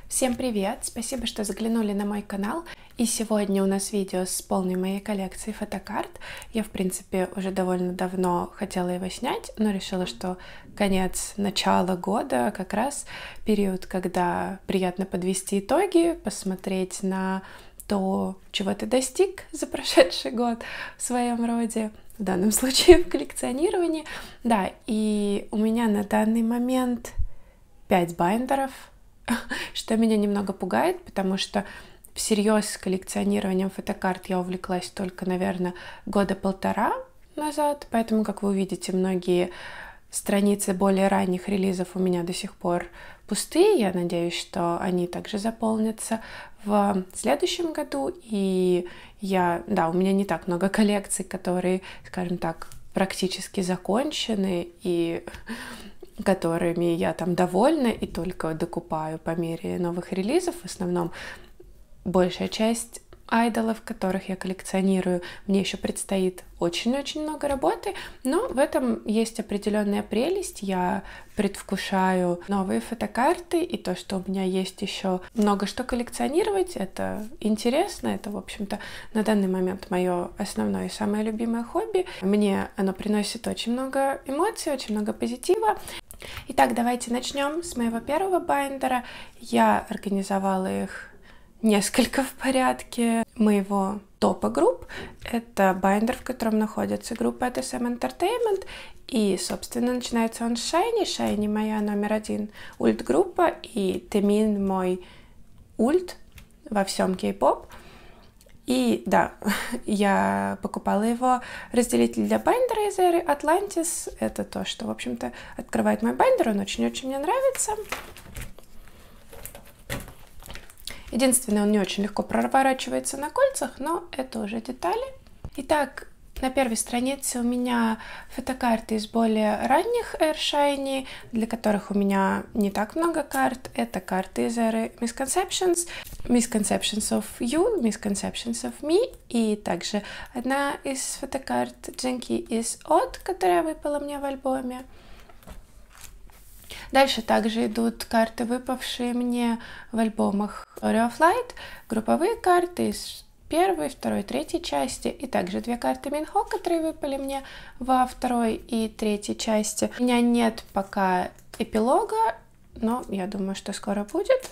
Всем привет! Спасибо, что заглянули на мой канал. И сегодня у нас видео с полной моей коллекцией фотокарт. Я, в принципе, уже довольно давно хотела его снять, но решила, что конец начала года как раз период, когда приятно подвести итоги, посмотреть на то, чего ты достиг за прошедший год в своем роде, в данном случае в коллекционировании. Да, и у меня на данный момент 5 байндеров, что меня немного пугает, потому что всерьез коллекционированием фотокарт я увлеклась только, наверное, года полтора назад, поэтому, как вы увидите, многие страницы более ранних релизов у меня до сих пор пустые. Я надеюсь, что они также заполнятся в следующем году. И у меня не так много коллекций, которые, скажем так, практически закончены и которыми я там довольна и только докупаю по мере новых релизов. В основном большая часть айдолов, которых я коллекционирую, мне еще предстоит очень-очень много работы, но в этом есть определенная прелесть. Я предвкушаю новые фотокарты, и то, что у меня есть еще много что коллекционировать, это интересно, это, в общем-то, на данный момент мое основное и самое любимое хобби. Мне оно приносит очень много эмоций, очень много позитива. Итак, давайте начнем с моего первого байндера. Я организовала их несколько в порядке моего топа групп. Это байндер, в котором находится группа SM Entertainment. И, собственно, начинается он с Shiny. Shiny моя номер один ульт-группа. И Taemin мой ульт во всем кей-поп. И да, я покупала его разделитель для байндера из эры Atlantis. Это то, что, в общем-то, открывает мой байндер. Он очень-очень мне нравится. Единственное, он не очень легко проворачивается на кольцах, но это уже детали. Итак, на первой странице у меня фотокарты из более ранних Air Shiny, для которых у меня не так много карт. Это карты из эры Misconceptions, Misconceptions of You, Misconceptions of Me, и также одна из фотокарт Jinky из Odd, которая выпала мне в альбоме. Дальше также идут карты, выпавшие мне в альбомах Story of Light, групповые карты из первой, второй, третьей части, и также две карты Минхо, которые выпали мне во второй и третьей части. У меня нет пока эпилога, но я думаю, что скоро будет.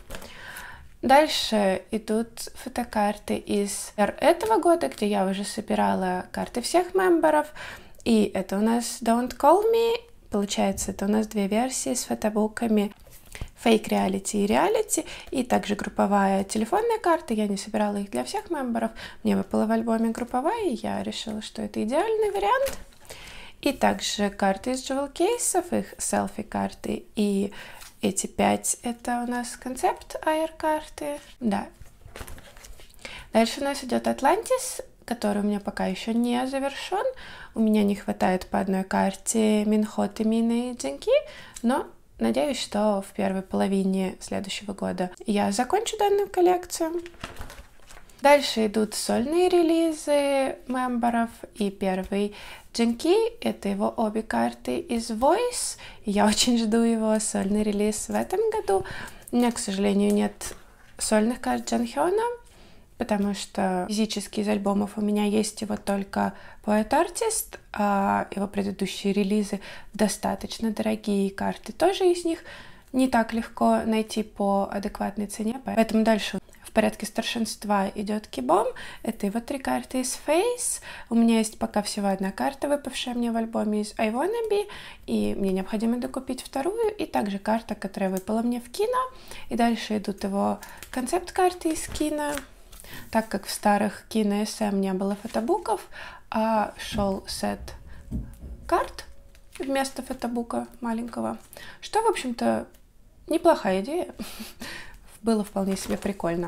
Дальше идут фотокарты из этого года, где я уже собирала карты всех мемберов, и это у нас Don't Call Me. Получается, это у нас две версии с фотобуками Fake Reality и Reality, и также групповая телефонная карта. Я не собирала их для всех мемберов. Мне выпала в альбоме групповая, и я решила, что это идеальный вариант. И также карты из Jewel кейсов, их селфи-карты. И эти 5 это у нас концепт AR-карты. Да. Дальше у нас идет Atlantis, который у меня пока еще не завершен. У меня не хватает по одной карте Минхо, Taemin и Jinky, но надеюсь, что в первой половине следующего года я закончу данную коллекцию. Дальше идут сольные релизы мемберов, и первый Jinky, это его обе карты из Voice. Я очень жду его сольный релиз в этом году. У меня, к сожалению, нет сольных карт Джанхёна, потому что физически из альбомов у меня есть его только Poet Artist, а его предыдущие релизы достаточно дорогие, карты тоже из них не так легко найти по адекватной цене, поэтому дальше в порядке старшинства идет Кибом, это его 3 карты из Face, у меня есть пока всего одна карта, выпавшая мне в альбоме из I Wanna Be, и мне необходимо докупить вторую, и также карта, которая выпала мне в кино, и дальше идут его концепт-карты из кино. Так как в старых кино SM не было фотобуков, а шел сет карт вместо фотобука маленького, что, в общем-то, неплохая идея. Было вполне себе прикольно.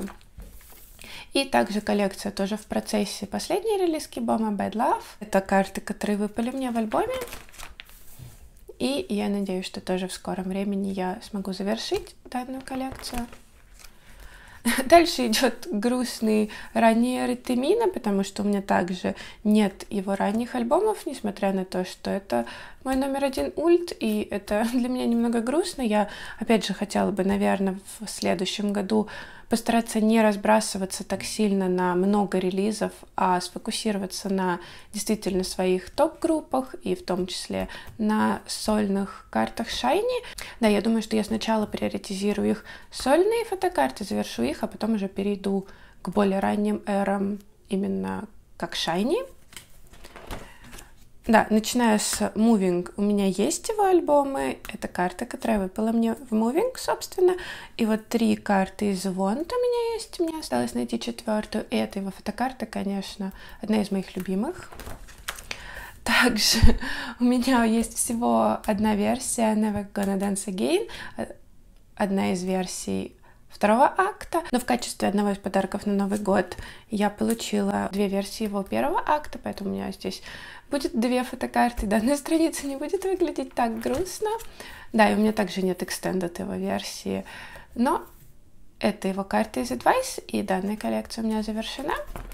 И также коллекция тоже в процессе. Последний релиз Кибома Bad Love. Это карты, которые выпали мне в альбоме. И я надеюсь, что тоже в скором времени я смогу завершить данную коллекцию. Дальше идет грустный ранний Taemin, потому что у меня также нет его ранних альбомов, несмотря на то, что это мой номер один ульт, и это для меня немного грустно. Я, опять же, хотела бы, наверное, в следующем году постараться не разбрасываться так сильно на много релизов, а сфокусироваться на действительно своих топ-группах и в том числе на сольных картах Shiny. Да, я думаю, что я сначала приоритизирую их сольные фотокарты, завершу их, а потом уже перейду к более ранним эрам именно как Shiny. Да, начиная с Moving, у меня есть его альбомы. Это карта, которая выпала мне в Moving, собственно. И вот 3 карты из Want у меня есть. Мне осталось найти 4-ю. И это его фотокарта, конечно, одна из моих любимых. Также у меня есть всего одна версия Never Gonna Dance Again. Одна из версий второго акта, но в качестве одного из подарков на Новый год я получила 2 версии его первого акта, поэтому у меня здесь будет 2 фотокарты, данная страница не будет выглядеть так грустно. Да, и у меня также нет extended его версии, но это его карта из Advice, и данная коллекция у меня завершена.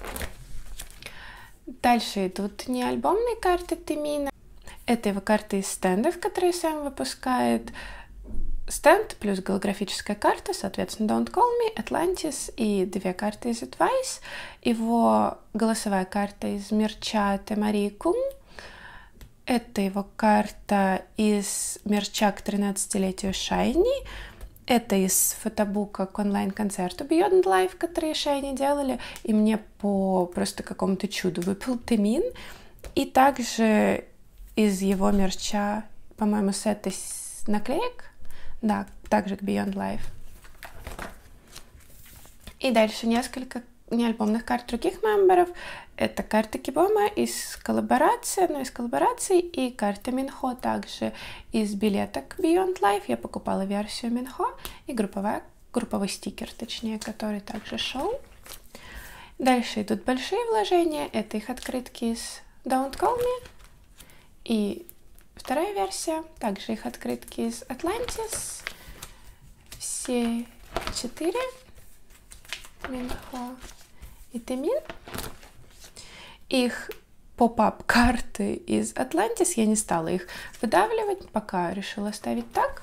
Дальше идут не альбомные карты Темина, это его карты из стендов, которые сам выпускает. Стенд плюс голографическая карта, соответственно, Don't Call Me, Atlantis и 2 карты из Advice. Его голосовая карта из мерча Темари Кун. Это его карта из мерча к 13-летию Shiny. Это из фотобука к онлайн-концерту Beyond Life, которые Shiny делали. И мне по просто какому-то чуду выпал Темин. И также из его мерча, по-моему, сет из наклеек. Да, также к Beyond Life. И дальше несколько неальбомных карт других мемберов. Это карта Кибома из коллаборации, одной из коллабораций, и карта Минхо также из билета к Beyond Life. Я покупала версию Минхо и групповой стикер, точнее, который также шел. Дальше идут большие вложения. Это их открытки из Don't Call Me и вторая версия, также их открытки из Atlantis. Все 4. Минхо и Темин. Их поп-ап карты из Atlantis, я не стала их выдавливать, пока решила оставить так.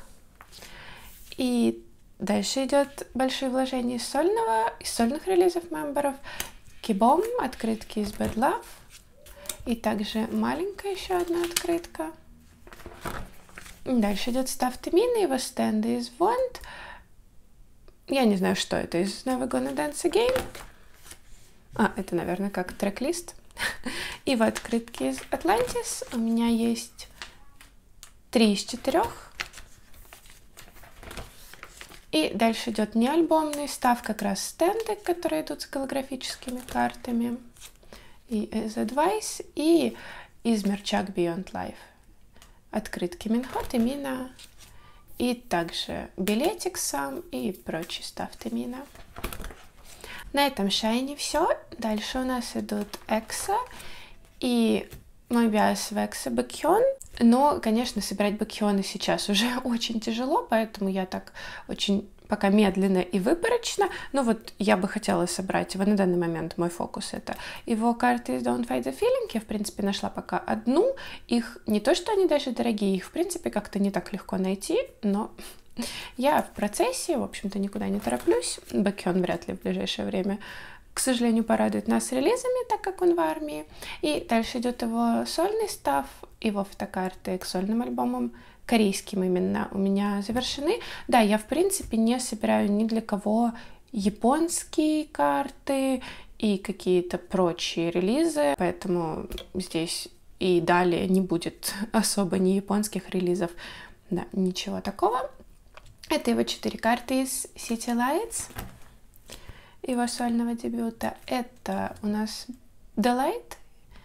И дальше идет большие вложения из сольных релизов мемберов. Кибом, открытки из Bad Love. И также маленькая еще одна открытка. Дальше идет став Темина, его стенды из Want. Я не знаю, что это из Never Gonna Dance Again. Это, наверное, как трек-лист. И в открытке из Atlantis у меня есть 3 из 4. И дальше идет не альбомный став, как раз стенды, которые идут с голографическими картами. И из Advice, и из мерча к Beyond Life. Открытки Минхо, Темина, и также билетик сам и прочий став Темина. На этом Shiny все. Дальше у нас идут Экса и мой биас в Экса Бэкхён. Но, конечно, собирать бэкхёны сейчас уже очень тяжело, поэтому я так очень пока медленно и выборочно. Но вот я бы хотела собрать его на данный момент. Мой фокус — это его карты из Don't Fight the Feeling. Я, в принципе, нашла пока одну. Их не то, что они даже дорогие, их, в принципе, как-то не так легко найти, но я в процессе, в общем-то, никуда не тороплюсь. Бэкхён вряд ли в ближайшее время, к сожалению, порадует нас релизами, так как он в армии. И дальше идет его сольный став, его фотокарты к сольным альбомам, корейским именно, у меня завершены. Да, я, в принципе, не собираю ни для кого японские карты и какие-то прочие релизы, поэтому здесь и далее не будет особо ни японских релизов, да, ничего такого. Это его 4 карты из City Lights, его сольного дебюта. Это у нас Delight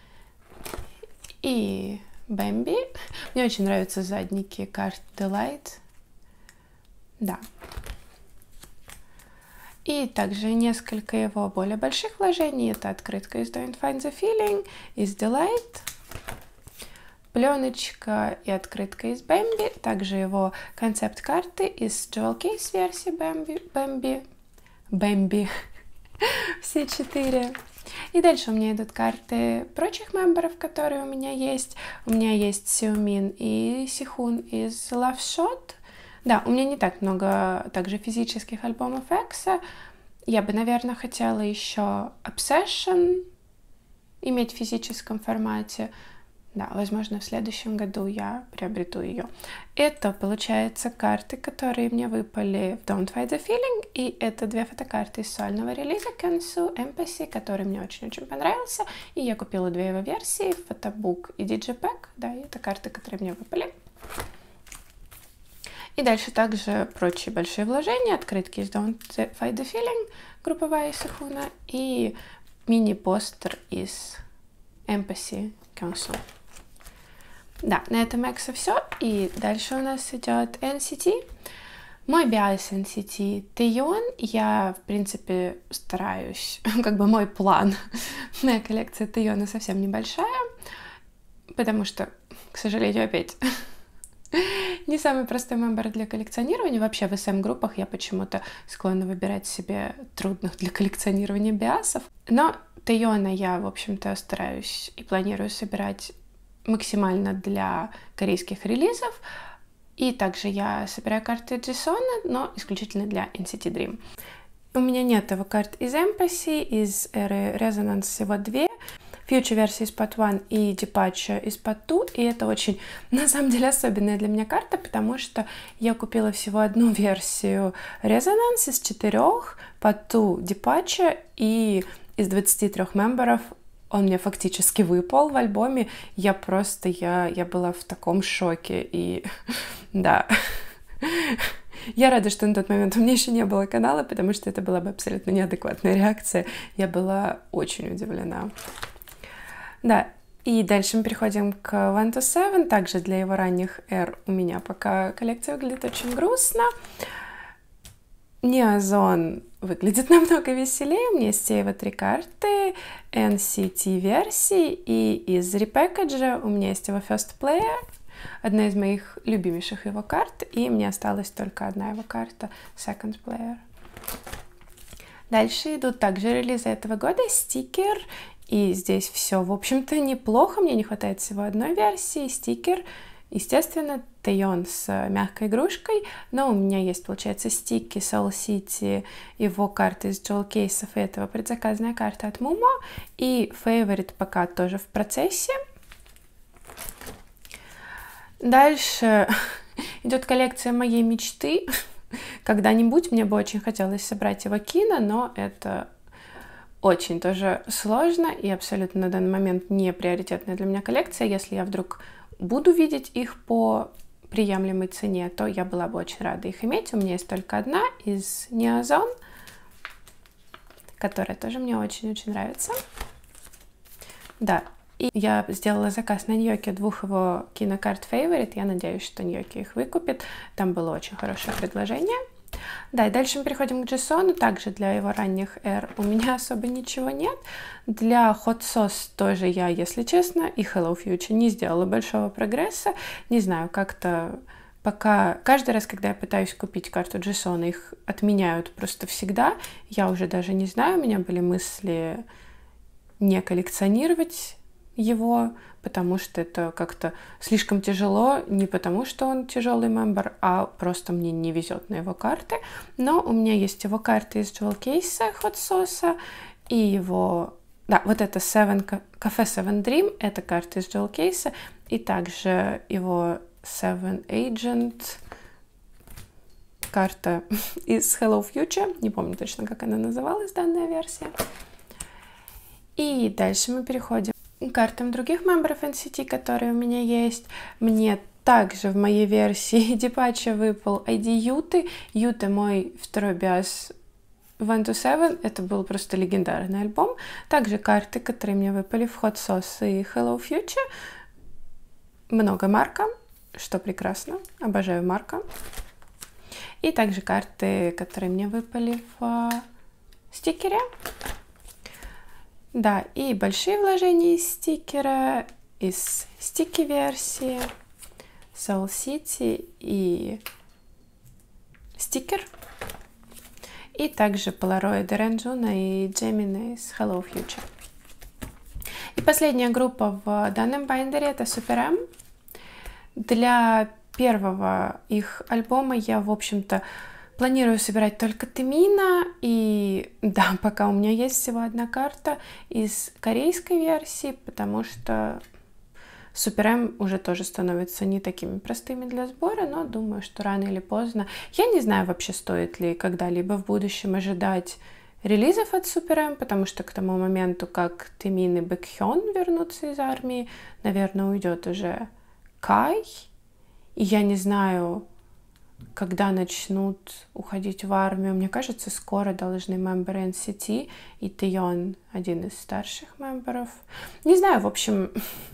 и Бэмби. Мне очень нравятся задники карт Delight. Да. И также несколько его более больших вложений. Это открытка из Don't Find the Feeling, из Delight, пленочка и открытка из Бэмби. Также его концепт-карты из Jewel Case версии Бэмби. Все 4. И дальше у меня идут карты прочих мемберов, которые у меня есть. У меня есть Сеумин и Сихун из Love Shot. Да, у меня не так много также физических альбомов Экса. Я бы, наверное, хотела еще Obsession иметь в физическом формате. Да, возможно, в следующем году я приобрету ее. Это, получается, карты, которые мне выпали в Don't Fight the Feeling. И это две фотокарты из сольного релиза Kensu Empathy, который мне очень-очень понравился. И я купила две его версии, фотобук и Digipack. Да, и это карты, которые мне выпали. И дальше также прочие большие вложения, открытки из Don't Fight the Feeling, групповая из Сихуна, и мини-постер из Empathy Kensu. Да, на этом Экса все. И дальше у нас идет NCT. Мой биас NCT Taeyeon. Я, в принципе, стараюсь, как бы мой план. Моя коллекция Taeyeon совсем небольшая, потому что, к сожалению, опять не самый простой мембер для коллекционирования. Вообще в SM-группах я почему-то склонна выбирать себе трудных для коллекционирования биасов. Но Taeyeon я, в общем-то, стараюсь и планирую собирать максимально для корейских релизов. И также я собираю карты Jisoo, но исключительно для NCT Dream. У меня нет его карт из Empathy, из эры Resonance всего две. Future версии из Part 1 и Departure из Part 2. И это очень, на самом деле, особенная для меня карта, потому что я купила всего одну версию Resonance из 4, Part 2 Departure, и из 23 мемберов он мне фактически выпал в альбоме. Я была в таком шоке. И да, я рада, что на тот момент у меня еще не было канала, потому что это была бы абсолютно неадекватная реакция. Я была очень удивлена. Да, и дальше мы переходим к One to Seven. Также для его ранних эр у меня пока коллекция выглядит очень грустно. Неозон выглядит намного веселее. У меня есть все его три карты NCT версии, и из репэкэджа у меня есть его First Player, одна из моих любимейших его карт, и мне осталась только одна его карта Second Player. Дальше идут также релизы этого года, стикер, и здесь все, в общем-то, неплохо. Мне не хватает всего одной версии, стикер. Естественно, Taeyeon с мягкой игрушкой, но у меня есть, получается, стики Soul City, его карты из Jewel кейсов, и этого предзаказанная карта от Mumo, и Favorite пока тоже в процессе. Дальше идет коллекция моей мечты. Когда-нибудь мне бы очень хотелось собрать его кино, но это очень тоже сложно и абсолютно на данный момент не приоритетная для меня коллекция. Если я вдруг буду видеть их по приемлемой цене, то я была бы очень рада их иметь. У меня есть только одна из Neozone, которая тоже мне очень-очень нравится. Да, и я сделала заказ на Ньоки двух его кинокарт Favorite. Я надеюсь, что Ньоки их выкупит. Там было очень хорошее предложение. Да, и дальше мы переходим к Jisoo. Также для его ранних эр у меня особо ничего нет. Для Hot Sauce тоже я, если честно, и Hello Future не сделала большого прогресса. Не знаю, как-то пока... Каждый раз, когда я пытаюсь купить карту Jisoo, их отменяют просто всегда. Я уже даже не знаю, у меня были мысли не коллекционировать его, потому что это как-то слишком тяжело, не потому что он тяжелый мембер, а просто мне не везет на его карты. Но у меня есть его карты из Jewel кейса Hot Sauce и его... Да, вот это Cafe 7 Dream, это карта из Jewel кейса, и также его Seven Agent, карта из Hello Future, не помню точно, как она называлась, данная версия. И дальше мы переходим к картам других мемберов NCT, которые у меня есть. Мне также в моей версии Departure выпал ID Юты. Юта мой второй биас One to Seven. Это был просто легендарный альбом. Также карты, которые мне выпали в Hot Sauce и Hello Future. Много Марка, что прекрасно. Обожаю Марка. И также карты, которые мне выпали в стикере. Да, и большие вложения из стикера, из стики-версии, Soul City и стикер. И также Polaroid Renjuna и Gemini из Hello Future. Последняя группа в данном байндере — это Super M. Для первого их альбома я, в общем-то, планирую собирать только Тэмина, и да, пока у меня есть всего одна карта из корейской версии, потому что Super M уже тоже становятся не такими простыми для сбора, но думаю, что рано или поздно. Я не знаю вообще, стоит ли когда-либо в будущем ожидать релизов от Super M, потому что к тому моменту, как Тэмин и Бэкхён вернутся из армии, наверное, уйдет уже Кай. И я не знаю, когда начнут уходить в армию. Мне кажется, скоро должны мемберы NCT и Тэйон, один из старших мемберов. Не знаю, в общем,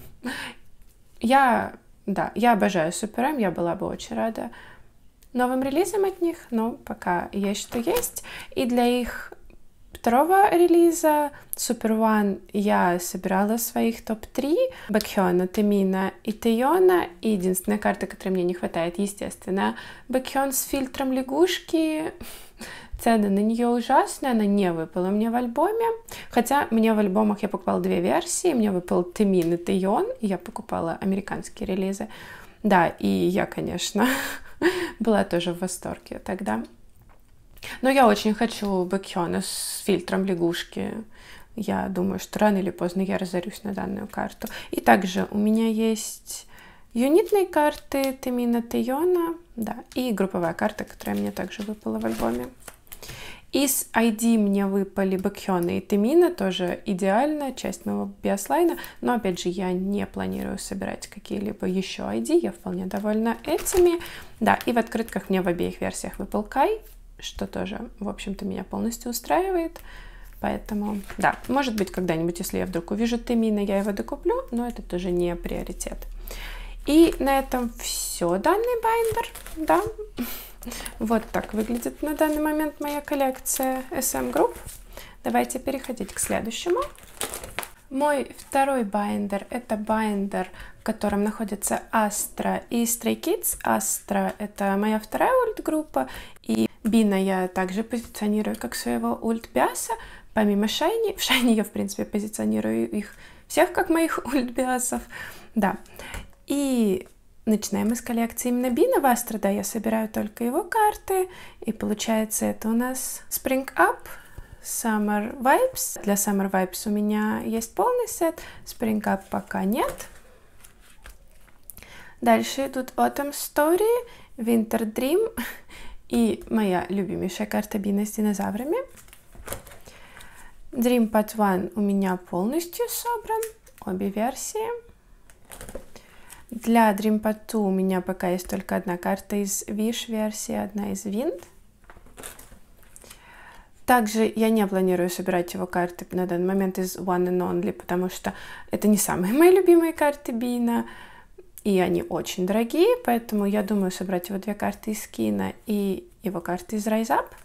я обожаю Super M, я была бы очень рада новым релизам от них, но пока есть что есть. И для их второго релиза Super One я собирала своих топ-3 Бэкхёна, Тэмина и Тэйона. И единственная карта, которой мне не хватает, естественно, Бэкхён с фильтром лягушки. Цены на нее ужасные, она не выпала мне в альбоме. Хотя мне в альбомах я покупала две версии. Мне выпал Тэмин и Тэйон, и я покупала американские релизы. Да, и я, конечно, была тоже в восторге тогда. Но я очень хочу Бэкхёна с фильтром лягушки. Я думаю, что рано или поздно я разорюсь на данную карту. И также у меня есть юнитные карты Тэмина, Тэйона, да, и групповая карта, которая мне также выпала в альбоме. Из ID мне выпали Бэкхёна и Тэмина, тоже идеально, часть моего биослайна, но опять же я не планирую собирать какие-либо еще ID, я вполне довольна этими. Да, и в открытках мне в обеих версиях выпал Кай, что тоже, в общем-то, меня полностью устраивает. Поэтому, да, может быть, когда-нибудь, если я вдруг увижу Тэмина, я его докуплю, но это тоже не приоритет. И на этом все, данный байндер, да. Вот так выглядит на данный момент моя коллекция SM Group. Давайте переходить к следующему. Мой второй байндер — это байндер, в котором находятся Astra и Stray Kids. Astra — это моя вторая ульт-группа, и Бина я также позиционирую как своего ульт-биаса, помимо Шайни. В Шайни я, в принципе, позиционирую их всех как моих ульт-биасов. Да. И начинаем мы с коллекции именно Бина. В Astra, да, я собираю только его карты, и получается это у нас Spring Up, Summer Vibes. Для Summer Vibes у меня есть полный сет, Spring Up пока нет. Дальше идут Autumn Story, Winter Dream и моя любимейшая карта Бина с динозаврами. Dream Part 1 у меня полностью собран, обе версии. Для Dream Part 2 у меня пока есть только одна карта из Wish версии, одна из Wind. Также я не планирую собирать его карты на данный момент из One and Only, потому что это не самые мои любимые карты Бина, и они очень дорогие, поэтому я думаю собрать его две карты из Скина и его карты из Rise Up.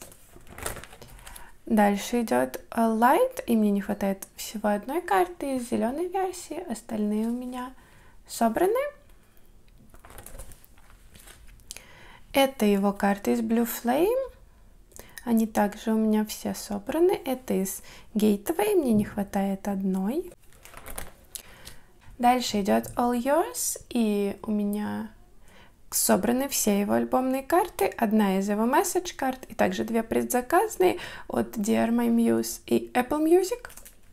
Дальше идет Light, и мне не хватает всего одной карты из зеленой версии, остальные у меня собраны. Это его карты из Blue Flame. Они также у меня все собраны. Это из Gateway, мне не хватает одной. Дальше идет All Yours, и у меня собраны все его альбомные карты. Одна из его Message карт, и также две предзаказные от Dear My Muse и Apple Music.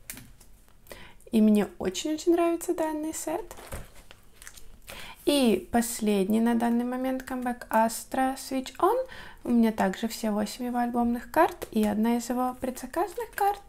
И мне очень-очень нравится данный сет. И последний на данный момент камбэк Astra Switch On. У меня также все 8 его альбомных карт и одна из его предзаказных карт.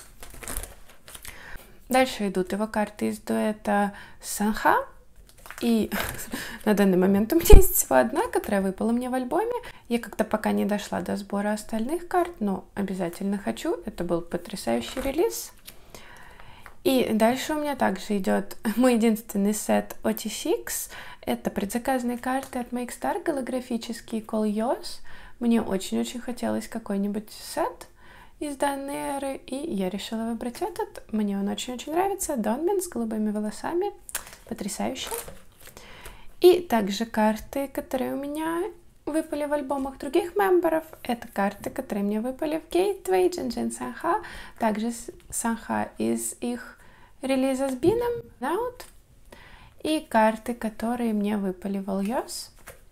Дальше идут его карты из дуэта Санха. И на данный момент у меня есть всего одна, которая выпала мне в альбоме. Я как-то пока не дошла до сбора остальных карт, но обязательно хочу. Это был потрясающий релиз. И дальше у меня также идет мой единственный сет OT6. Это предзаказанные карты от Make Star, голографический Call Yours. Мне очень-очень хотелось какой-нибудь сет из данной эры, и я решила выбрать этот. Мне он очень-очень нравится. Донбин с голубыми волосами. Потрясающе. И также карты, которые у меня выпали в альбомах других мемберов. Это карты, которые мне выпали в Gateway, Jinjin Sanha. Также Sanha из их релиза с Бином, Out, и карты, которые мне выпали в All Yours.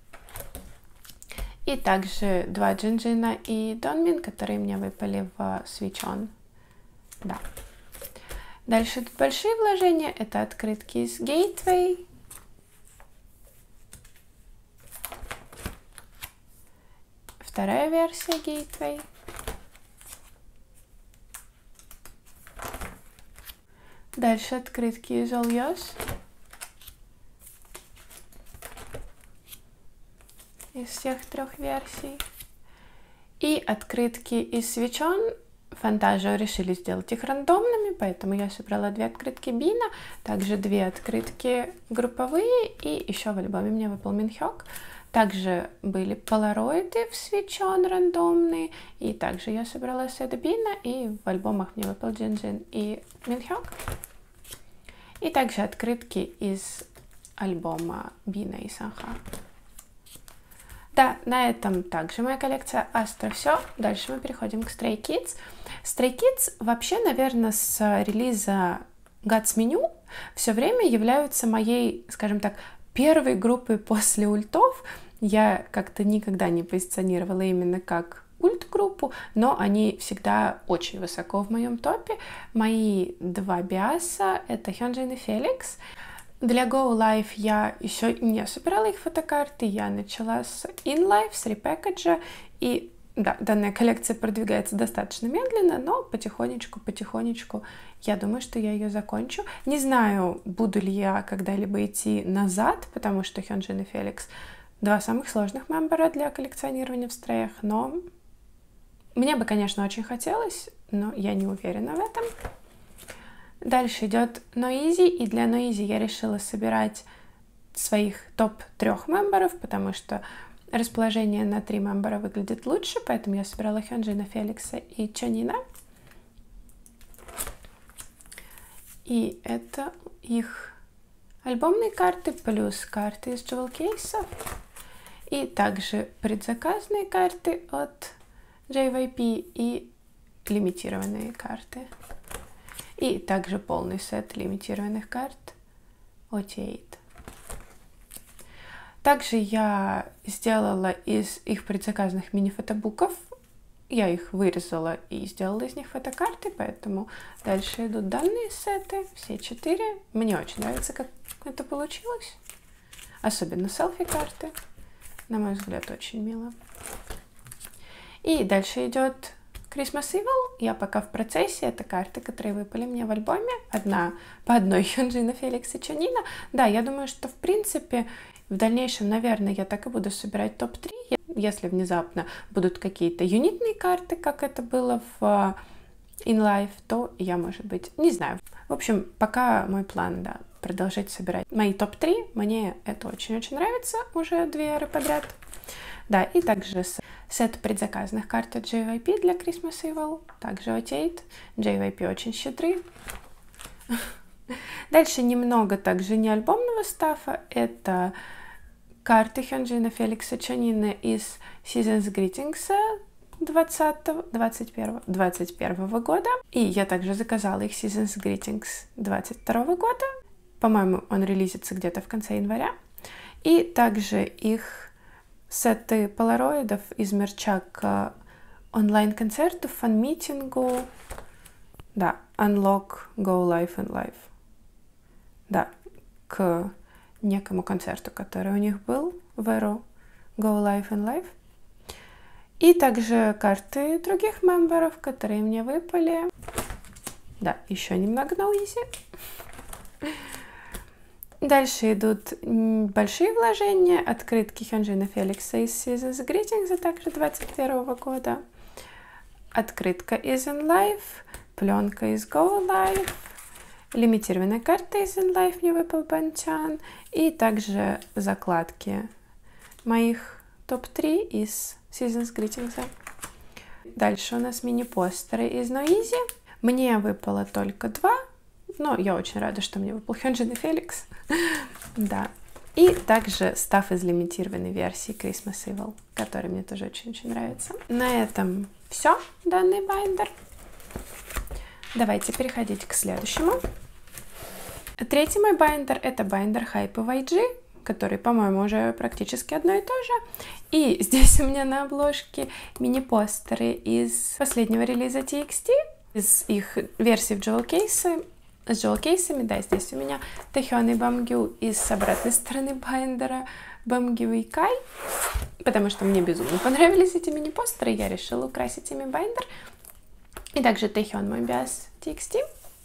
И также 2 Джинджина и Донмин, которые мне выпали в Switch On. Да. Дальше тут большие вложения. Это открытки из Gateway. Вторая версия Gateway. Дальше открытки из All Yours. Из всех 3 версий. И открытки из Switch On. Фантазио решили сделать их рандомными, поэтому я собрала 2 открытки Бина, также 2 открытки групповые, и еще в альбоме мне выпал Минхёк. Также были полароиды в Switch On рандомные, и также я собрала сет Бина, и в альбомах мне выпал Джинджин и Минхёк. И также открытки из альбома Бина и Санха. Да, на этом также моя коллекция Астра все. Дальше мы переходим к Stray Kids. Stray Kids вообще, наверное, с релиза Guts Menu все время являются моей, скажем так, первой группой после ультов. Я как-то никогда не позиционировала именно как ульт-группу, но они всегда очень высоко в моем топе. Мои 2 биаса — это Hyunjin и Felix. Для Go Live я еще не собирала их фотокарты, я начала с In Life, с репэкэджа, и да, данная коллекция продвигается достаточно медленно, но потихонечку, я думаю, что я ее закончу. Не знаю, буду ли я когда-либо идти назад, потому что Hyunjin и Felix — 2 самых сложных мембера для коллекционирования в стреях, но мне бы, конечно, очень хотелось, но я не уверена в этом. Дальше идет Noisy, и для Noisy я решила собирать своих топ-3 мемберов, потому что расположение на 3 мембера выглядит лучше, поэтому я собирала Hyunjina, Феликса и Чонина. И это их альбомные карты плюс карты из Jewel кейсов. И также предзаказные карты от JYP и лимитированные карты. И также полный сет лимитированных карт OT8. Также я сделала из их предзаказанных мини-фотобуков. Я их вырезала и сделала из них фотокарты, поэтому дальше идут данные сеты, все 4. Мне очень нравится, как это получилось. Особенно селфи-карты. На мой взгляд, очень мило. И дальше идет Christmas Evil. Я пока в процессе. Это карты, которые выпали мне в альбоме. По одной Hyunjin, Феликс и Чонина. Да, я думаю, что в принципе в дальнейшем, наверное, я так и буду собирать топ-3. Если внезапно будут какие-то юнитные карты, как это было в In Life, то я, может быть, не знаю. В общем, пока мой план, да, продолжать собирать мои топ-3. Мне это очень-очень нравится. Уже 2 эры подряд. Да, и также сет предзаказанных карт от JYP для Christmas Evil. Также OT8. JYP очень щедры. Дальше немного также не альбомного стафа. Это карты Hyunjin, Феликса, Чонина из Season's Greetings 2021 года. И я также заказала их Season's Greetings 2022 года. По-моему, он релизится где-то в конце января. И также их сеты полароидов из мерча к онлайн-концерту, фан-митингу. Да, Unlock, Go Live and Live. Да, к некому концерту, который у них был в Эро, Go Live and Live. И также карты других мемберов, которые мне выпали. Да, еще немного Noisy. Дальше идут большие вложения. Открытки Hyunjin, Феликса из Season's Greetings, а также 2021 года. Открытка из In Life. Пленка из Go Live. Лимитированная карта из In Life мне выпал Банчан. И также закладки моих топ-3 из Season's Greetings. Дальше у нас мини-постеры из Noisy. Мне выпало только 2. Но я очень рада, что мне выпал Hyunjin и Феликс. Да. И также стаф из лимитированной версии Christmas Evil, который мне тоже очень-очень нравится. На этом все, данный байндер. Давайте переходить к следующему. Третий мой байндер — это байндер Hype YG, который, по-моему, уже практически одно и то же. И здесь у меня на обложке мини-постеры из последнего релиза TXT, из их версий в Jewel Case, с Jewel Case'ами. Да, здесь у меня Taehyun и Bamgyu, и с обратной стороны байндера Bamgyu и Kai, потому что мне безумно понравились эти мини-постеры, я решила украсить ими байндер. И также Taehyun мой биас TXT.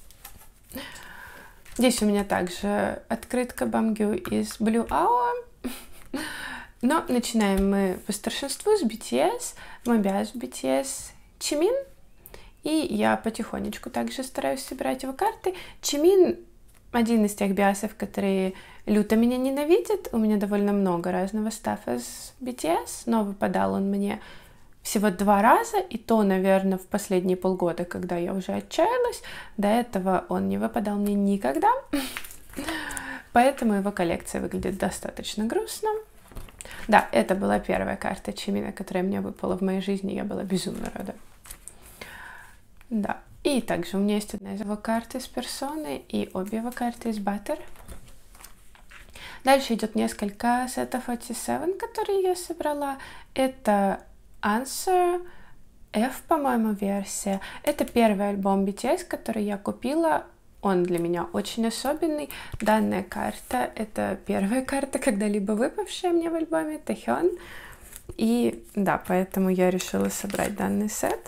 Здесь у меня также открытка Bamgyu из Blue Hour. Но начинаем мы по старшинству с BTS. Мой биас BTS Jimin. И я потихонечку также стараюсь собирать его карты. Jimin один из тех биасов, которые люто меня ненавидят. У меня довольно много разного стафа с BTS, но выпадал он мне всего 2 раза, и то, наверное, в последние полгода, когда я уже отчаялась. До этого он не выпадал мне никогда. Поэтому его коллекция выглядит достаточно грустно. Да, это была первая карта Jimin, которая мне выпала в моей жизни, я была безумно рада. Да, и также у меня есть одна из его карт из Persona и обе его карты из Butter. Дальше идет несколько сетов 47, которые я собрала. Это Answer, F, по-моему, версия. Это первый альбом BTS, который я купила. Он для меня очень особенный. Данная карта — это первая карта, когда-либо выпавшая мне в альбоме, Taehyun. И да, поэтому я решила собрать данный сет,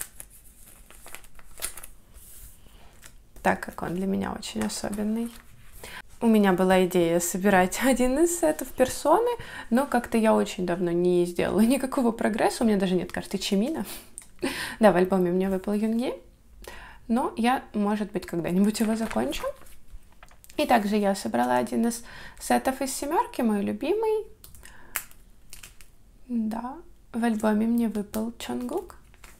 так как он для меня очень особенный. У меня была идея собирать один из сетов Персоны, но как-то я очень давно не сделала никакого прогресса. У меня даже нет карты Чимина. Да, в альбоме мне выпал Юнги, но я, может быть, когда-нибудь его закончу. И также я собрала один из сетов из 7, мой любимый. Да, в альбоме мне выпал Чонгук.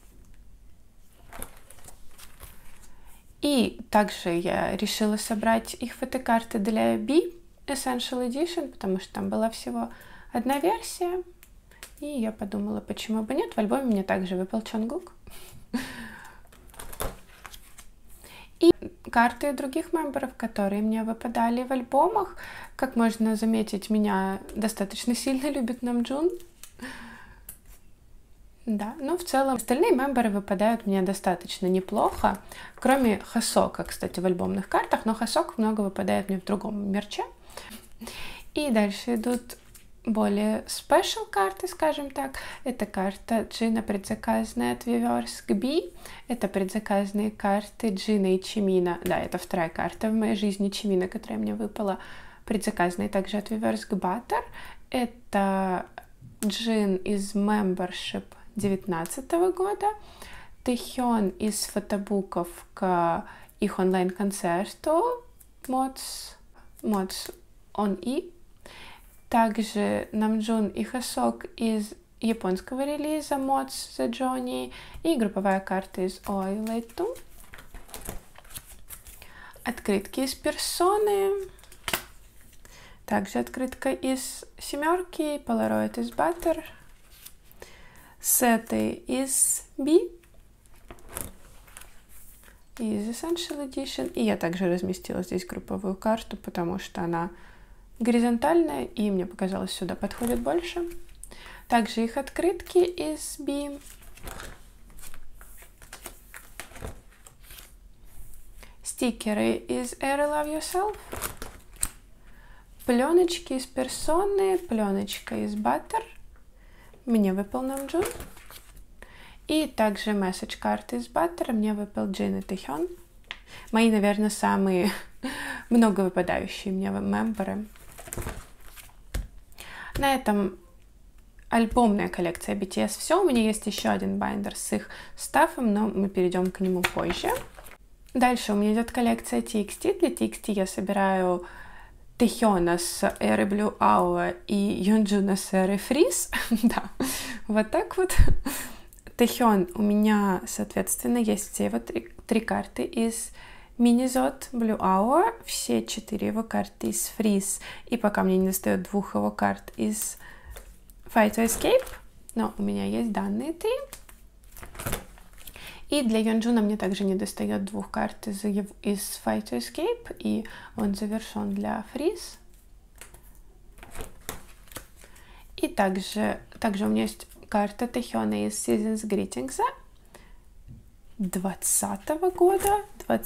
И также я решила собрать их фотокарты для B Essential Edition, потому что там была всего одна версия. И я подумала, почему бы нет. В альбоме мне также выпал Чонгук. И карты других мемберов, которые мне выпадали в альбомах. Как можно заметить, меня достаточно сильно любит Намджун. Да, но в целом остальные мемберы выпадают мне достаточно неплохо, кроме Хасока, кстати, в альбомных картах, но Хасок много выпадает мне в другом мерче. И дальше идут более спешл карты, скажем так. Это карта Джина предзаказанная от Weverse к B. Это предзаказанные карты Джина и Чимина. Да, это вторая карта в моей жизни Чимина, которая мне выпала. Предзаказанные также от Weverse к Butter. Это Джин из Membership 2019 года, Taehyun из фотобуков к их онлайн-концерту Mods on E. Также Намджун и Хасок из японского релиза Mods The Journey и групповая карта из Oiletu. Открытки из Персоны. Также открытка из 7, Polaroid из Butter. Сеты из B, из Essential Edition. И я также разместила здесь групповую карту, потому что она горизонтальная, и мне показалось, сюда подходит больше. Также их открытки из B. Стикеры из Air Love Yourself. Пленочки из Персоны, пленочка из Butter. Мне выпал Намджун. И также месседж-карты из Butter. Мне выпал Джин и Taehyun. Мои, наверное, самые много выпадающие мне мемберы. На этом альбомная коллекция BTS все. У меня есть еще один байндер с их стафом, но мы перейдем к нему позже. Дальше у меня идет коллекция TXT. Для TXT я собираю Taehyun с эры Blue Hour и Yeonjuna с эры Freeze. Да, вот так вот. Taehyun у меня, соответственно, есть все его три карты из Minizot Blue Hour, все 4 его карты из Freeze, и пока мне не достает 2 его карт из Fight to Escape, но у меня есть данные 3. И для Йонджуна мне также недостает 2 карт из Fight to Escape, и он завершен для Freeze. И также у меня есть карта Тэхёна из Season's Greetings 20-го года,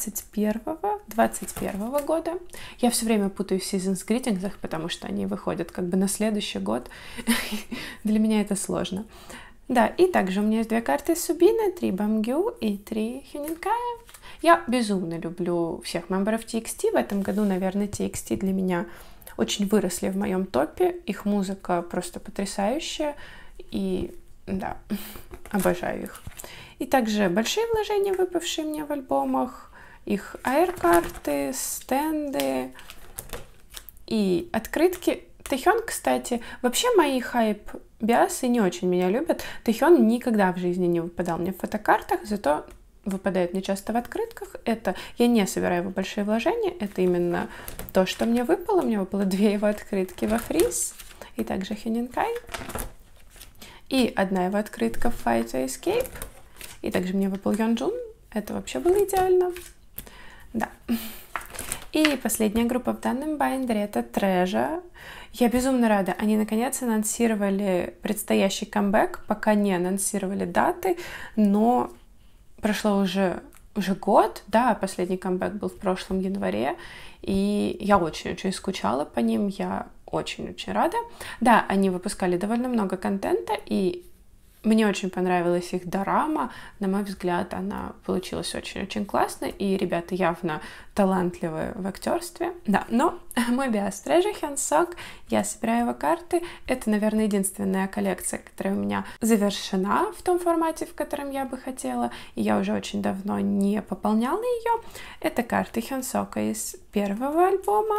21-го года. Я все время путаю в Season's Greetings, потому что они выходят как бы на следующий год. Для меня это сложно. Да, и также у меня есть 2 карты Субины, 3 Бамгю и 3 Хюнинкая. Я безумно люблю всех мемберов TXT. В этом году, наверное, TXT для меня очень выросли в моем топе. Их музыка просто потрясающая. И да, обожаю их. И также большие вложения, выпавшие мне в альбомах. Их AR-карты, стенды и открытки. Тэхён, кстати, вообще мои хайп-биасы не очень меня любят. Тэхён никогда в жизни не выпадал мне в фотокартах, зато выпадает мне часто в открытках. Это я не собираю его большие вложения, это именно то, что мне выпало. Мне выпало 2 его открытки во Freeze и также Хюнинкай. И 1 его открытка в Fight to Escape. И также мне выпал Йонджун. Это вообще было идеально. Да. И последняя группа в данном байндере — это Treasure. Я безумно рада. Они наконец анонсировали предстоящий камбэк. Пока не анонсировали даты, но прошло уже год. Да, последний камбэк был в прошлом январе. И я очень-очень скучала по ним. Я очень-очень рада. Да, они выпускали довольно много контента, и мне очень понравилась их дорама. На мой взгляд, она получилась очень-очень классно, и ребята явно талантливые в актерстве. Да, но мой биас Treasure Hyunsuk, я собираю его карты. Это, наверное, единственная коллекция, которая у меня завершена в том формате, в котором я бы хотела, и я уже очень давно не пополняла ее. Это карты Hyunsuk из 1-го альбома,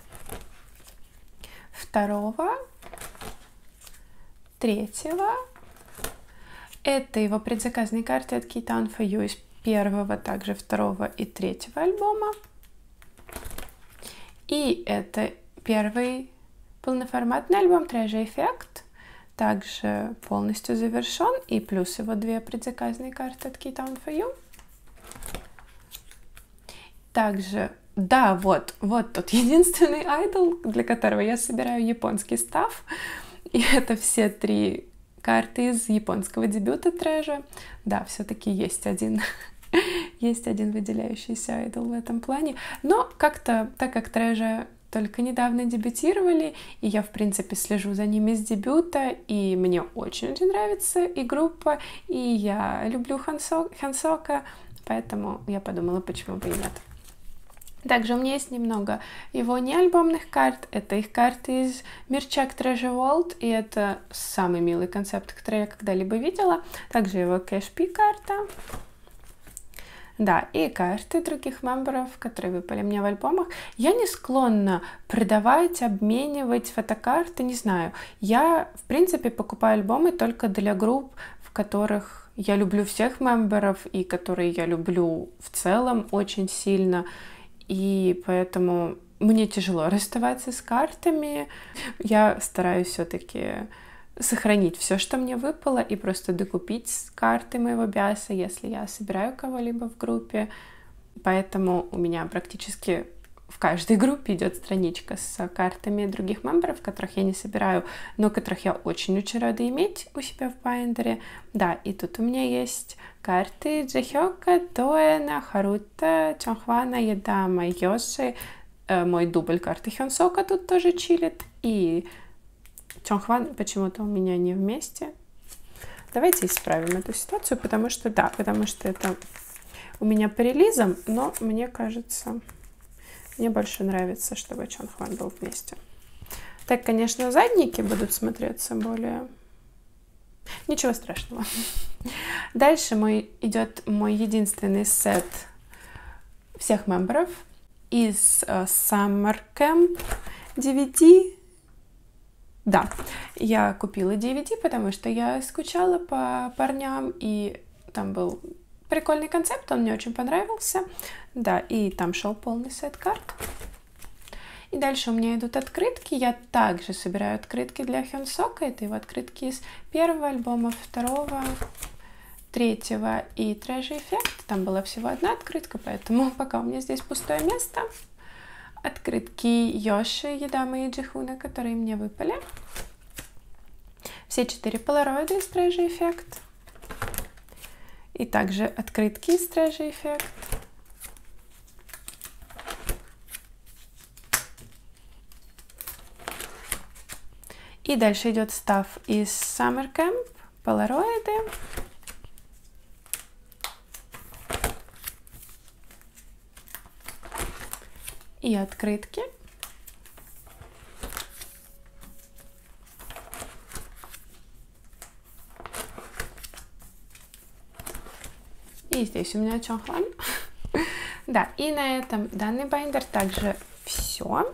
2-го, 3-го. Это его предзаказные карты от K-Town for You из 1-го, также 2-го и 3-го альбома. И это 1-й полноформатный альбом Treasure Effect, также полностью завершен, и плюс его 2 предзаказные карты от K-Town for You. Также, да, вот тот единственный айдол, для которого я собираю японский став. И это все 3 карты из японского дебюта Treasure. Да, все-таки есть один выделяющийся айдол в этом плане. Но как-то, так как Treasure только недавно дебютировали, и я, в принципе, слежу за ними с дебюта, и мне очень-очень нравится и группа, и я люблю Hyunsuk'а, поэтому я подумала, почему бы и нет. Также у меня есть немного его неальбомных карт. Это их карты из мерча Treasure World, и это самый милый концепт, который я когда-либо видела. Также его кэш-пи карта. Да, и карты других мемберов, которые выпали мне в альбомах. Я не склонна продавать, обменивать фотокарты, не знаю. Я, в принципе, покупаю альбомы только для групп, в которых я люблю всех мемберов и которые я люблю в целом очень сильно. И поэтому мне тяжело расставаться с картами. Я стараюсь все-таки сохранить все, что мне выпало, и просто докупить карты моего биаса, если я собираю кого-либо в группе. Поэтому у меня практически в каждой группе идет страничка с картами других мемберов, которых я не собираю, но которых я очень-очень рада иметь у себя в байндере. Да, и тут у меня есть карты Джихёка, Тоэна, Харута, Чонхвана, Едама, Йоши. Мой дубль карты Hyunsuk'а тут тоже чилит. И Чонхван почему-то у меня не вместе. Давайте исправим эту ситуацию, потому что это у меня по релизам, но мне кажется, мне больше нравится, чтобы Чонхван был вместе. Так, конечно, задники будут смотреться более... Ничего страшного. Дальше идет мой единственный сет всех мемберов из Summer Camp DVD. Да, я купила DVD, потому что я скучала по парням, и там был прикольный концепт, он мне очень понравился. Да, и там шел полный сет карт. И дальше у меня идут открытки. Я также собираю открытки для Hyunsuk'а. Это его открытки из 1-го альбома, 2-го, третьего и Treasure Effect. Там была всего одна открытка, поэтому пока у меня здесь пустое место. Открытки Йоши, Еда Мэйджи Хуна, которые мне выпали. Все 4 полароида из Treasure Effect. И также открытки из Treasure Effect. И дальше идет став из Summer Camp, полароиды. И открытки. И здесь у меня Чонхван. Да, и на этом данный байндер также все.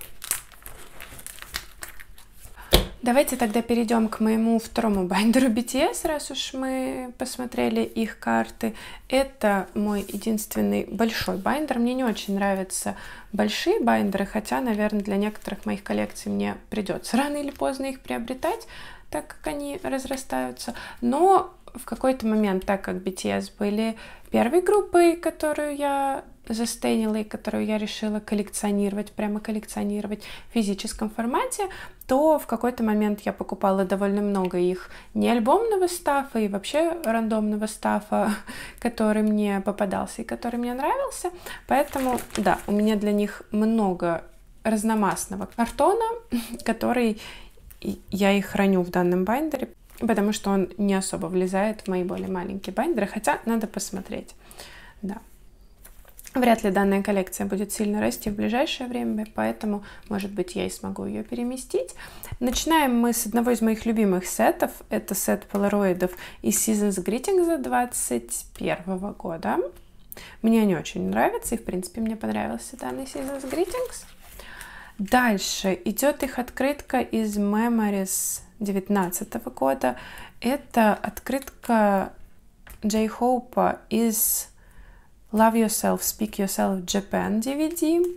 Давайте тогда перейдем к моему второму байндеру BTS, раз уж мы посмотрели их карты. Это мой единственный большой байндер. Мне не очень нравятся большие байндеры, хотя, наверное, для некоторых моих коллекций мне придется рано или поздно их приобретать, так как они разрастаются. Но в какой-то момент, так как BTS были первой группой, которую я застейнила и которую я решила коллекционировать, прямо коллекционировать в физическом формате, то в какой-то момент я покупала довольно много их не альбомного стафа и вообще рандомного стафа, который мне попадался и который мне нравился. Поэтому, да, у меня для них много разномастного картона, который я и храню в данном байндере, потому что он не особо влезает в мои более маленькие байндеры, хотя надо посмотреть. Да. Вряд ли данная коллекция будет сильно расти в ближайшее время, поэтому, может быть, я и смогу ее переместить. Начинаем мы с одного из моих любимых сетов. Это сет полароидов из Seasons Greetings 2021 года. Мне они очень нравятся, и, в принципе, мне понравился данный Seasons Greetings. Дальше идет их открытка из Memories 2019 года. Это открытка J-Hope из Love Yourself, Speak Yourself Japan DVD.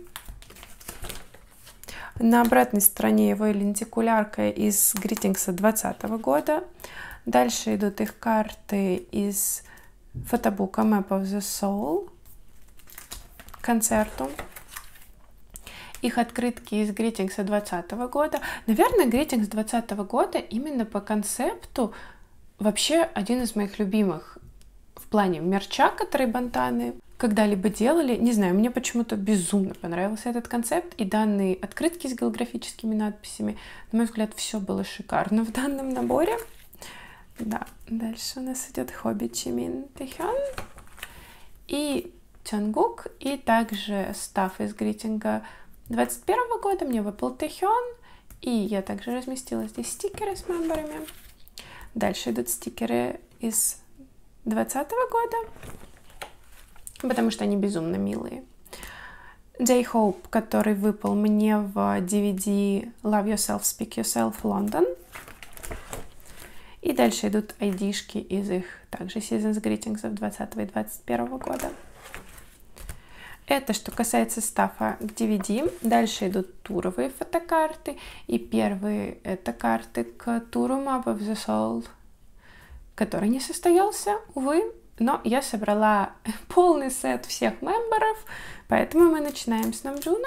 На обратной стороне его лентикулярка из Greetings 2020 года. Дальше идут их карты из фотобука Map of the Soul концерту. Их открытки из Greetings 2020 года. Наверное, Greetings 2020 года именно по концепту вообще один из моих любимых в плане мерча, который Бантаны когда-либо делали. Не знаю, мне почему-то безумно понравился этот концепт, и данные открытки с голографическими надписями. На мой взгляд, все было шикарно в данном наборе. Да, дальше у нас идет Хобби Чимин Тэхён и Чонгук, и также став из Гритинга 2021 года мне выпал Тэхён, и я также разместила здесь стикеры с мемберами. Дальше идут стикеры из 2020 года, потому что они безумно милые. J-Hope, который выпал мне в DVD Love Yourself, Speak Yourself London. И дальше идут ID-шки из их также Seasons Greetings 2020 и 2021 года. Это что касается стафа к DVD. Дальше идут туровые фотокарты. И первые это карты к туру Map of the Soul, который не состоялся, увы. Но я собрала полный сет всех мемберов, поэтому мы начинаем с Намджуна.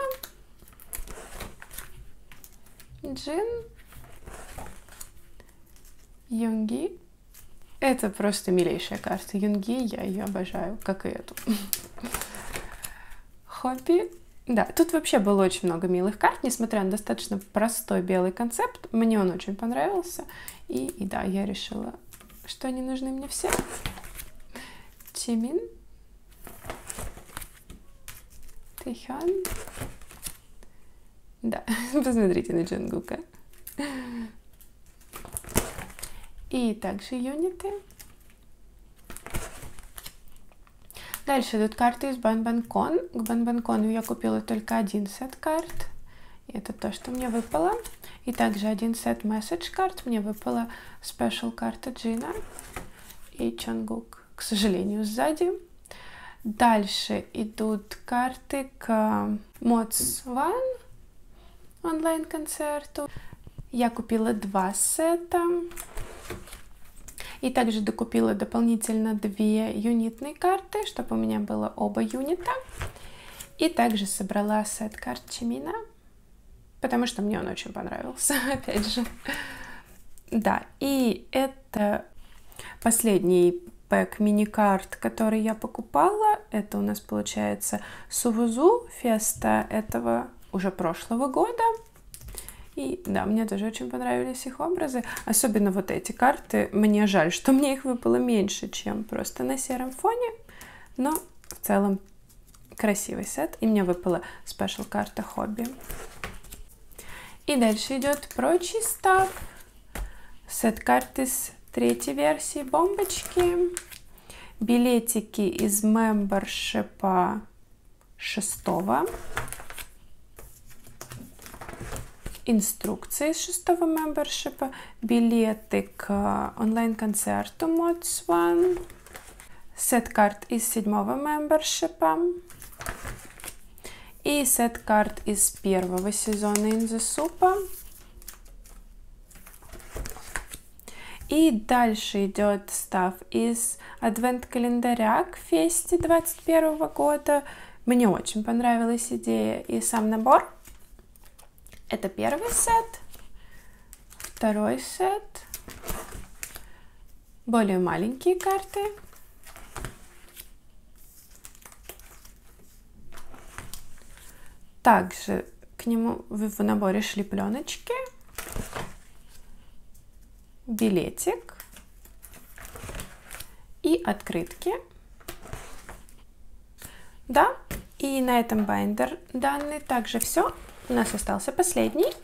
Джин. Юнги. Это просто милейшая карта. Юнги, я ее обожаю, как и эту. Хобби. Да, тут вообще было очень много милых карт, несмотря на достаточно простой белый концепт. Мне он очень понравился. И да, я решила, что они нужны мне все. Чимин. Тэхён. Да, посмотрите на Джангука. И также юниты. Дальше идут карты из Банбанкон. К Банбанкону я купила только один сет карт. И это то, что мне выпало. И также один сет месседж карт. Мне выпала спешл карта Джина и Чонгук, к сожалению, сзади. Дальше идут карты к Mods One онлайн-концерту. Я купила два сета. И также докупила дополнительно 2 юнитные карты, чтобы у меня было оба юнита. И также собрала сет карт Чимина, потому что мне он очень понравился, опять же. Да, и это последний пэк мини-карт, который я покупала. Это у нас получается Сувузу Феста этого уже прошлого года. И да, мне тоже очень понравились их образы. Особенно вот эти карты. Мне жаль, что мне их выпало меньше, чем просто на сером фоне. Но в целом красивый сет. И мне выпала спешл карта Хобби. И дальше идет прочий став. Сет карт из 3-й версии бомбочки. Билетики из мембершипа 6-го. Инструкции из 6-го мембершипа, билеты к онлайн-концерту Mods One, сет карт из 7-го мембершипа и сет карт из 1-го сезона In the Soup. И дальше идет став из адвент-календаря к фесте 2021 года. Мне очень понравилась идея и сам набор. Это первый сет, второй сет, более маленькие карты, также к нему в наборе шли пленочки, билетик и открытки. Да, и на этом байндер данный также все. У нас остался последний.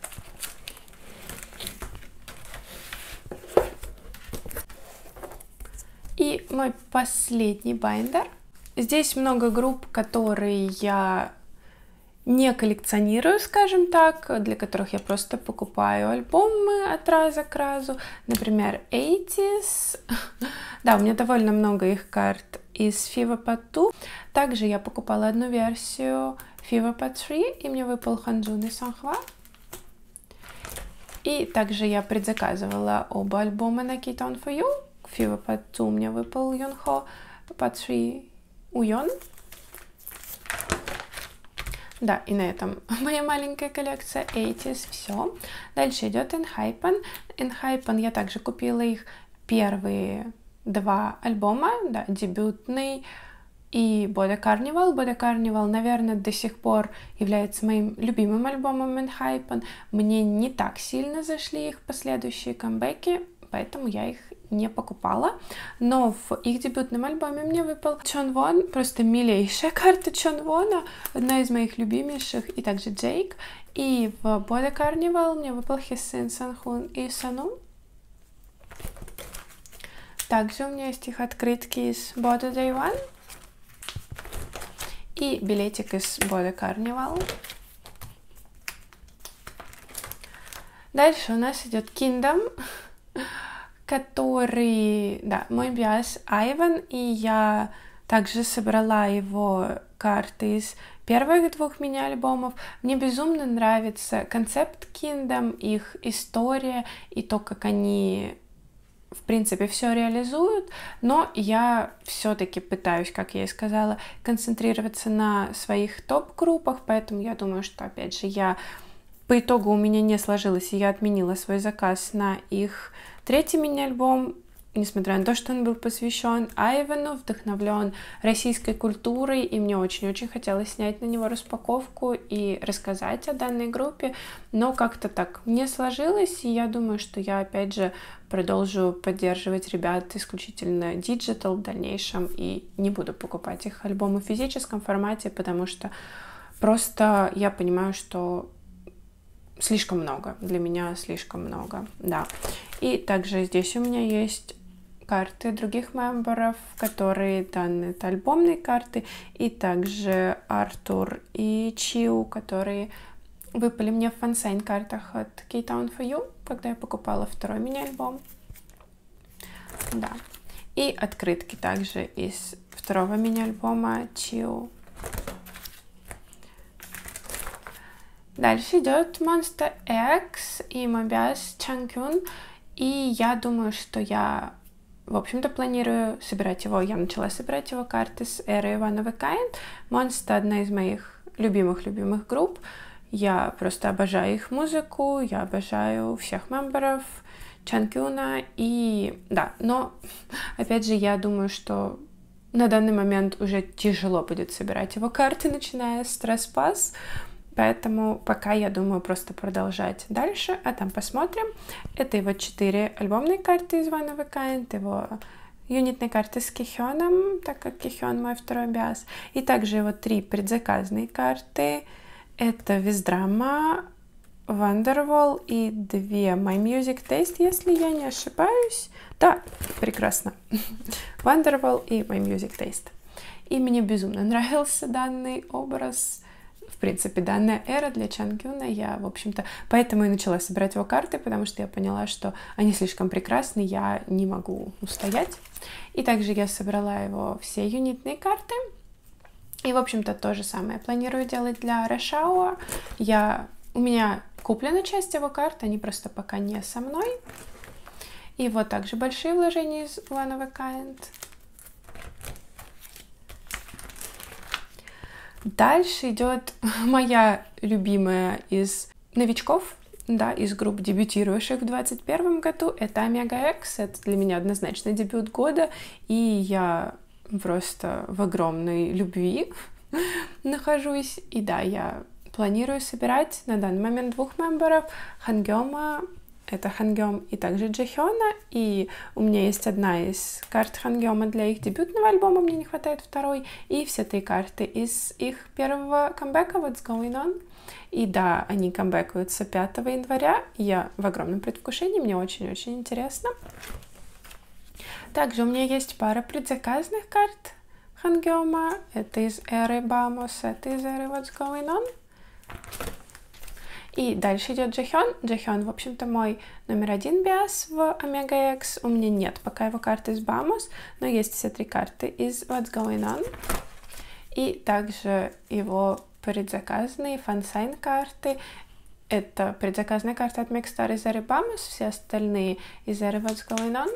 И мой последний байндер. Здесь много групп, которые я не коллекционирую, скажем так, для которых я просто покупаю альбомы от раза к разу. Например, 80s. Да, у меня довольно много их карт из Fever Part 2. Также я покупала одну версию Fever Part 3, и мне выпал Ханджун и Санхва. И также я предзаказывала оба альбома на Keystone for You. Fever Part 2 у меня выпал Юнхо, Part 3 Уйон. Да, и на этом моя маленькая коллекция 80s все. Дальше идет Enhypen. Enhypen я также купила их первые 2 альбома, да, дебютный и Bode Carnival. Bode Carnival, наверное, до сих пор является моим любимым альбомом Enhypen. Мне не так сильно зашли их последующие камбэки, поэтому я их не покупала. Но в их дебютном альбоме мне выпал Чонвон, просто милейшая карта Чонвона, одна из моих любимейших, и также Джейк. И в Bode Carnival мне выпал Хисин, Санхун и Сану. Также у меня есть их открытки из Bode Day One и билетик из Bode Carnival. Дальше у нас идет Kingdom, который, да, мой биас Айван, и я также собрала его карты из первых 2 мини-альбомов. Мне безумно нравится концепт Kingdom, их история и то, как они, в принципе, все реализуют, но я все-таки пытаюсь, как я и сказала, концентрироваться на своих топ-группах, поэтому я думаю, что, опять же, по итогу у меня не сложилось, и я отменила свой заказ на их 3-й мини-альбом, несмотря на то, что он был посвящен Айвану, вдохновлен российской культурой, и мне очень-очень хотелось снять на него распаковку и рассказать о данной группе, но как-то так не сложилось, и я думаю, что я, опять же, продолжу поддерживать ребят исключительно диджитал в дальнейшем, и не буду покупать их альбомы в физическом формате, потому что просто я понимаю, что слишком много, для меня слишком много, да. И также здесь у меня есть карты других мемберов, которые данные, это альбомные карты, и также Артур и Чиу, которые выпали мне в фансайн картах от Keystone for You, когда я покупала 2-й мини-альбом. Да. И открытки также из 2-го мини-альбома Чиу. Дальше идет Monster X и мой биас Чангкюн. И я думаю, что я в общем-то, планирую собирать его. Я начала собирать его карты с эры One of a Kind. Monsta — одна из моих любимых групп. Я просто обожаю их музыку, я обожаю всех мемберов, Чангкюна. И да, но, опять же, я думаю, что на данный момент уже тяжело будет собирать его карты, начиная с Stress Pass. Поэтому пока я думаю просто продолжать дальше, а там посмотрим. Это его 4 альбомные карты из One of a Kind, его юнитные карты с Кихёном, так как Кихён мой второй биас. И также его 3 предзаказные карты. Это Виздрама, Wonderwall и 2 My Music Taste, если я не ошибаюсь. Да, прекрасно. Wonderwall и My Music Taste. И мне безумно нравился данный образ. В принципе, данная эра для Чангкюна. Я, в общем-то, поэтому и начала собирать его карты, потому что я поняла, что они слишком прекрасны, я не могу устоять. И также я собрала его все юнитные карты. И, в общем-то, то же самое планирую делать для Rush Hour. У меня куплена часть его карт, они просто пока не со мной. И вот также большие вложения из One of a Kind. Дальше идет моя любимая из новичков, да, из групп, дебютировавших в 2021 году. Это Omega X. Это для меня однозначно дебют года. И я просто в огромной любви нахожусь. И да, я планирую собирать на данный момент 2 мемберов. Хангёма, это Хангём и также Джихёна. И у меня есть одна из карт Хангёма для их дебютного альбома, мне не хватает второй. И все 3 карты из их первого камбэка What's Going On. И да, они камбэкаются 5 января. Я в огромном предвкушении, мне очень-очень интересно. Также у меня есть пара предзаказанных карт Хангёма. Это из эры Бамос, это из эры What's Going On. И дальше идет Джихён. Джихён, в общем-то, мой номер 1 биас в Omega X. У меня нет пока его карты из Бамос, но есть все 3 карты из What's Going On. И также его предзаказанные фансайн карты. Это предзаказанная карта от Mixstar из эры Бамос, все остальные из эры What's Going On.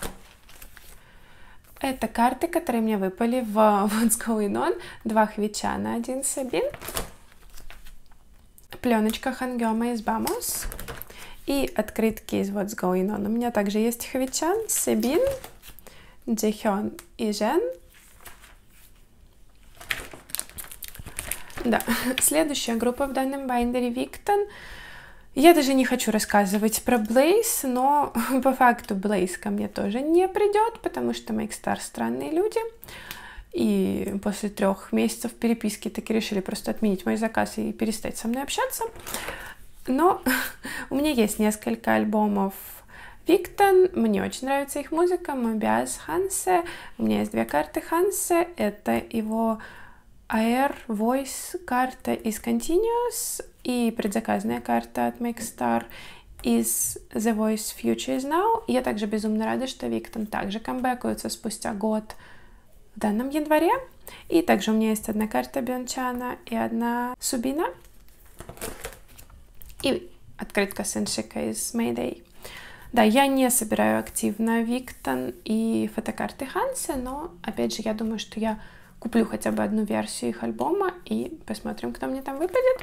Это карты, которые мне выпали в What's Going On. 2 Хвичана, 1 Сабин. Пленочка Хангёма из Бамос. И открытки из What's Going On. У меня также есть Хвичан, Себин, Джихён и Жен. Да, следующая группа в данном байндере Виктон. Я даже не хочу рассказывать про Блейз, но по факту Блейз ко мне тоже не придет, потому что Mixstar странные люди. И после 3 месяцев переписки таки решили просто отменить мой заказ и перестать со мной общаться. Но у меня есть несколько альбомов Виктон. Мне очень нравится их музыка. Мой биас Хансе. У меня есть 2 карты Хансе. Это его AR Voice карта из Continuous и предзаказанная карта от Mixstar из The Voice Future is Now. Я также безумно рада, что Виктон также камбэкаются спустя год в данном январе. И также у меня есть 1 карта Бёнчана и 1 Субина. И открытка Сеншика из Mayday. Да, я не собираю активно Виктон и фотокарты Хансе, но, опять же, я думаю, что я куплю хотя бы 1 версию их альбома и посмотрим, кто мне там выпадет.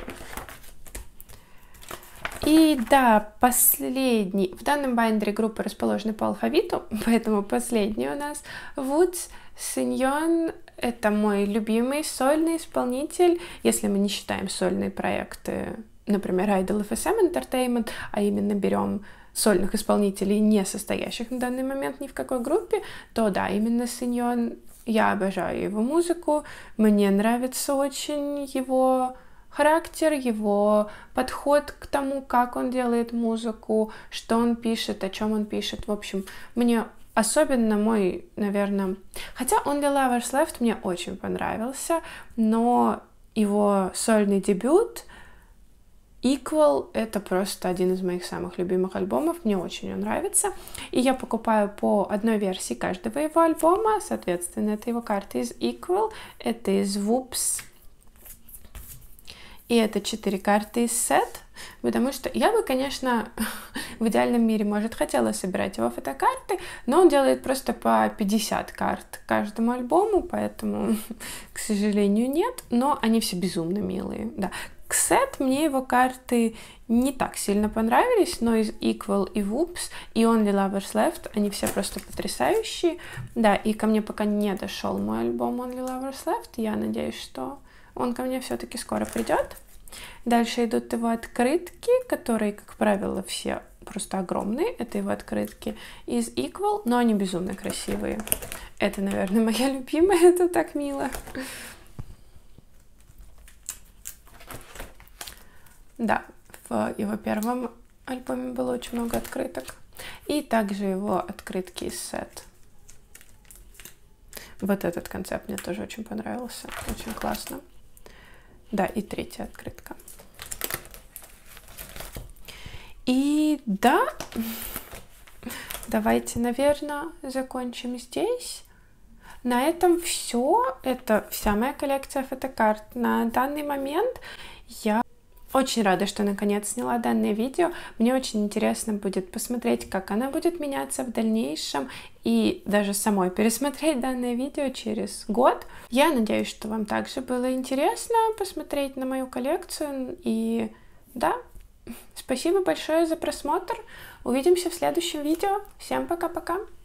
И да, последний. В данном байндере группы расположены по алфавиту, поэтому последний у нас Woods Синьон. Это мой любимый сольный исполнитель, если мы не считаем сольные проекты, например, Idol FSM Entertainment, а именно берем сольных исполнителей, не состоящих на данный момент ни в какой группе, то да, именно Синьон. Я обожаю его музыку, мне нравится очень его характер, его подход к тому, как он делает музыку, что он пишет, о чем он пишет. В общем, мне особенно мой, наверное... Хотя Only Lovers Left мне очень понравился, но его сольный дебют Equal — это просто один из моих самых любимых альбомов, мне очень он нравится. И я покупаю по 1 версии каждого его альбома, соответственно, это его карты из Equal, это из Whoops И это 4 карты из сет, потому что я бы, конечно, в идеальном мире, может, хотела собирать его фотокарты, но он делает просто по 50 карт каждому альбому, поэтому, к сожалению, нет, но они все безумно милые, да. К сет мне его карты не так сильно понравились, но из Equal и Whoops и Only Lovers Left они все просто потрясающие, да, и ко мне пока не дошел мой альбом Only Lovers Left, я надеюсь, что он ко мне все-таки скоро придет. Дальше идут его открытки, которые, как правило, все просто огромные. Это его открытки из Equal, но они безумно красивые. Это, наверное, моя любимая, это так мило. Да, в его первом альбоме было очень много открыток. И также его открытки из сет. Вот этот концепт мне тоже очень понравился. Очень классно. Да, и третья открытка. И да, давайте, наверное, закончим здесь. На этом все. Это вся моя коллекция фотокарт. На данный момент я очень рада, что наконец сняла данное видео. Мне очень интересно будет посмотреть, как она будет меняться в дальнейшем, и даже самой пересмотреть данное видео через год. Я надеюсь, что вам также было интересно посмотреть на мою коллекцию. И да, спасибо большое за просмотр. Увидимся в следующем видео. Всем пока-пока!